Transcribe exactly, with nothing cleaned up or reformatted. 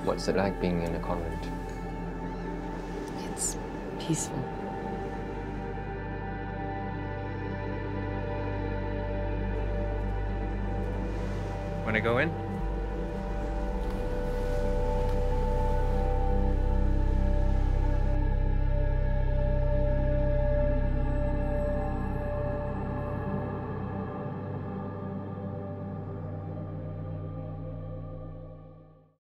What's it like being in a convent? It's peaceful. Want to go in?